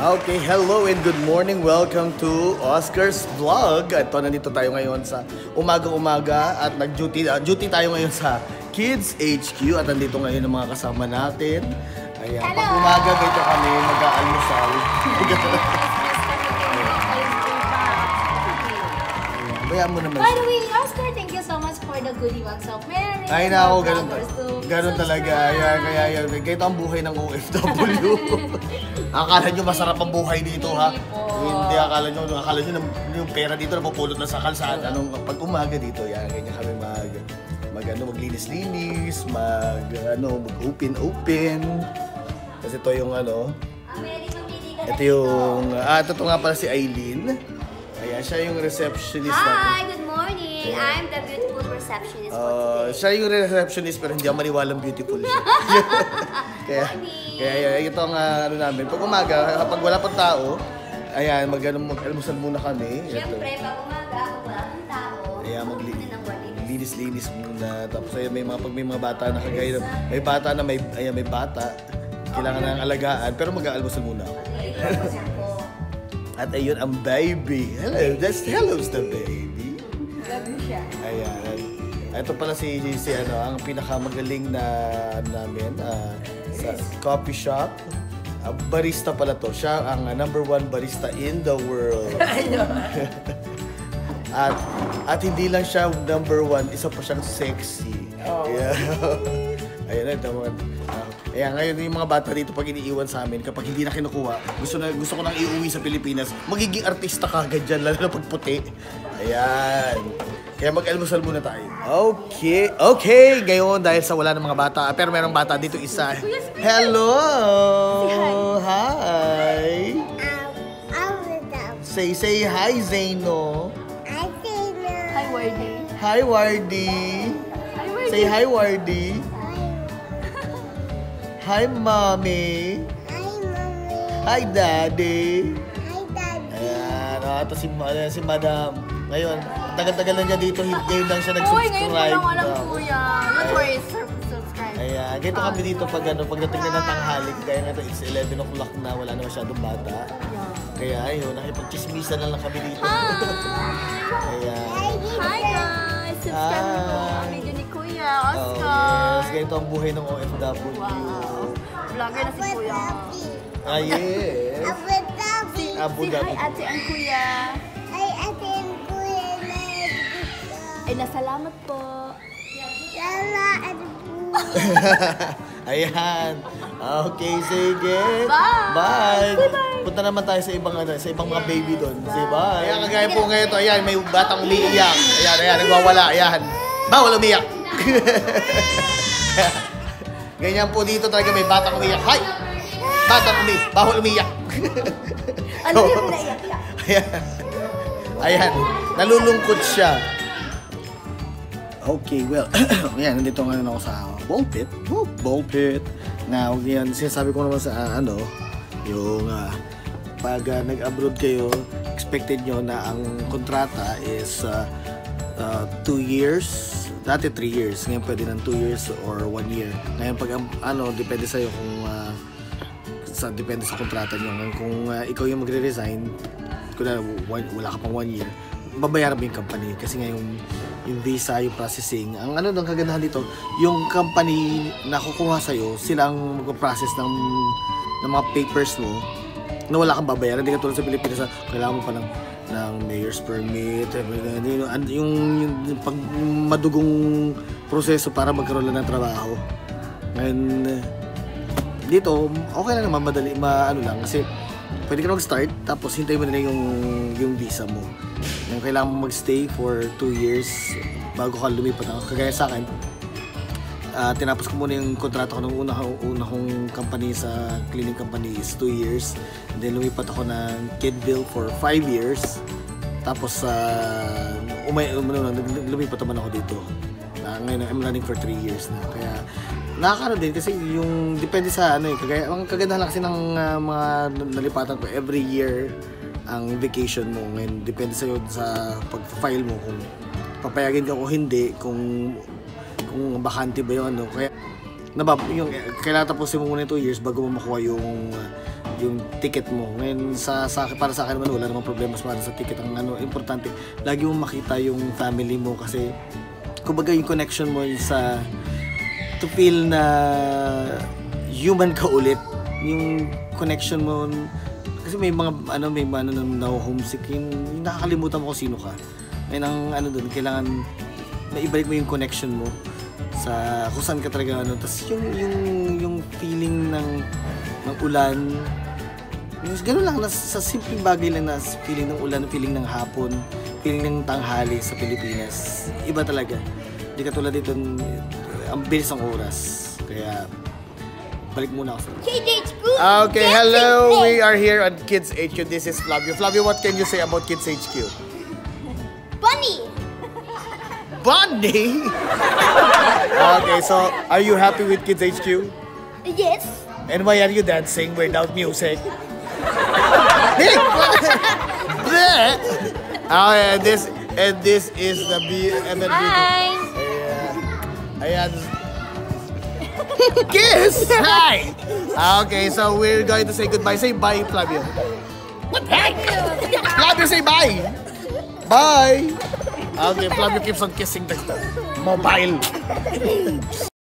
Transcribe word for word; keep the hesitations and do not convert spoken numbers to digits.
Okay, hello and good morning. Welcome to Oscar's Vlog. Ito, nandito tayo ngayon sa umaga-umaga at nag-duty uh, duty tayo ngayon sa Kids H Q at nandito ngayon ang mga kasama natin. Ayan, pag umaga dito kami mag-aalmusal. Bayaan mo naman. By the way, Oscar, thank you so much for the goodie bags of Mary. Ay nako, ganun, ganun talaga. Ayan, kaya yan. Ganito ang buhay ng O F W. Akala nyo masarap ang buhay dito, ha? Hindi, akala nyo, akala nyo yung pera dito napupulot na sa kalsada. Anong, pag umaga dito, yan, ganyan kami mag, mag ano, maglinis-linis, mag, ano, mag-open-open. Kasi ito yung, ano, ito yung, ah, ito nga pala si Aileen. Ayan, siya yung receptionist natin. Hi, good morning. Yeah. I'm the beautiful receptionist for uh, today. Siya yung receptionist pero hindi ako maniwalang beautiful siya. Kaya, kaya ito ang uh, ano namin. Pag umaga, kapag wala pang tao, ayan, mag-almusal muna kami. Siyempre, pag umaga, kung wala pang tao, ayan, maglinis-linis muna. Tapos ayan, may mga, pag may mga bata na kagaya, may bata na may, ayan, may bata, kailangan na ng alagaan, pero mag-aalmusal muna ako. At ayun, ang baby. Hello, that's hello's the baby. Ayan. Ito pala si, si ano, ang pinakamagaling na namin uh, sa coffee shop. Uh, barista pala to. Siya ang uh, number one barista in the world. at at hindi lang siya number one, isa pa siyang sexy. Oh. Yeah. Ayan, ito mga. Uh, Ayan, ngayon yung mga bata dito pag iniiwan sa amin, kapag hindi na kinukuha, gusto na gusto ko nang iuwi sa Pilipinas, magiging artista kagad dyan, lalo na pag puti. Ayan. Kaya mag-almusal muna tayo. Okay, okay. Ngayon, dahil sa wala ng mga bata, pero merong bata dito isa. Hello! Hi! Say, say hi, Zaino. Hi, Zeno. Hi, Wardy. Hi, Wardy. Hi, Wardy. Say hi, Wardy. Hi, Mommy. Hi, Mommy. Hi, Daddy. Hi, Daddy. Ayan, oh, ito si, uh, si Madam. Ngayon, tagal-tagal na niya dito, ngayon lang siya Uy, nag-subscribe. ngayon ko lang alam, kuya. Don't worry, subscribe. Ayan, ganito kami dito pag ano, pagdating na ng tanghali, kaya nga ito, it's eleven o'clock na, wala na masyadong bata. Kaya ayun, nakipag-chismisan na lang kami dito. Ayan. Hi guys! Subscribe mo po ang video ni Kuya Oscar. Oh, yes, ganito ang buhay ng O F W. Wow. Vlogger na si Kuya. Ah, yes. Abu Dhabi. Abu Si Dhabi. hi ate ang Kuya. Ay, ate ang kuya na Ay, nasalamat po. Lala, ate po. Ayan. Okay, sige. Bye. Bye. Say bye. Punta naman tayo sa ibang ano, sa ibang mga baby doon. Say bye. Ayan, kagaya po ngayon to. Ayan, may batang umiiyak. Ayan, ayan, nagwawala. Ayan. Bawal umiyak. Ganyan po dito talaga may batang umiiyak. Hay! Batang umiiyak. Bawal umiyak. Ano yung pinaiyak-iyak? Ayan. Ayan. Nalulungkot siya. Okay, well, yan, nandito ngayon ako sa ball pit. Oh, ball pit. Na, yan, sinasabi ko naman sa, uh, ano, yung, uh, pag uh, nag-abroad kayo, expected nyo na ang kontrata is uh, uh, two years. Dati three years. Ngayon pwede ng two years or one year. Ngayon pag, um, ano, depende sa'yo kung, uh, sa, depende sa kontrata nyo. Ngayon, kung uh, ikaw yung magre-resign, kung uh, one, wala ka pang one year, babayaran mo yung company kasi ngayon yung visa, yung processing, ang ano ng kagandahan dito, yung company na kukuha sa'yo, sila ang mag-process ng, ng mga papers mo na wala kang babayaran. Hindi ka tulad sa Pilipinas, kailangan mo pa ng, ng mayor's permit, yung, yung, yung pag madugong proseso para magkaroon lang ng trabaho. Ngayon, dito, okay lang naman, madali, ma, ano lang, kasi pwede ka mag-start, tapos hintay mo nila yung, yung visa mo. Yung kailangan mo mag-stay for two years bago ka lumipat. Kagaya sa akin, uh, tinapos ko muna yung kontrata ko ng una, una kong company sa cleaning company is two years. And then lumipat ako ng Kidville for five years. Tapos uh, umay, um, lumipat naman ako dito. Uh, ngayon I'm running for three years na. Kaya nakakaroon din kasi yung depende sa ano eh. Kagaya, ang kagandahan lang kasi ng uh, mga nalipatan ko every year ang vacation mo. Ngayon, depende sa'yo sa pag-file mo kung papayagan ka o hindi, kung kung bakante ba yung ano. Kaya nabab yung kailangan tapusin mo muna yung two years bago mo makuha yung yung ticket mo. Ngayon sa, sa para sa akin naman wala namang problema para sa ticket. Ang ano importante, lagi mo makita yung family mo kasi kumbaga yung connection mo sa to feel na human ka ulit. Yung connection mo kasi may mga ano may mga ano na homesick yung nakakalimutan mo kung sino ka. May nang ano doon kailangan maibalik mo yung connection mo sa kung saan ka talaga ano. Tapos yung yung yung feeling ng ng ulan. Yung gano'n lang na, sa simpleng bagay lang na feeling ng ulan, feeling ng hapon, feeling ng tanghali sa Pilipinas. Iba talaga. Hindi katulad dito ang bilis ng oras. Kaya balik muna ako sa Okay, hello. We are here at Kids H Q. This is Flavio. Flavio, what can you say about Kids H Q? Bunny. Bunny? Okay, so are you happy with Kids H Q? Yes. And why are you dancing without music? Oh, and this and this is the B M L B. Hi! Ayan. Kiss! Hi! Okay, so we're going to say goodbye. Say bye, Flavio. What the heck? Flavio, say bye! Bye! Okay, Flavio keeps on kissing the mobile.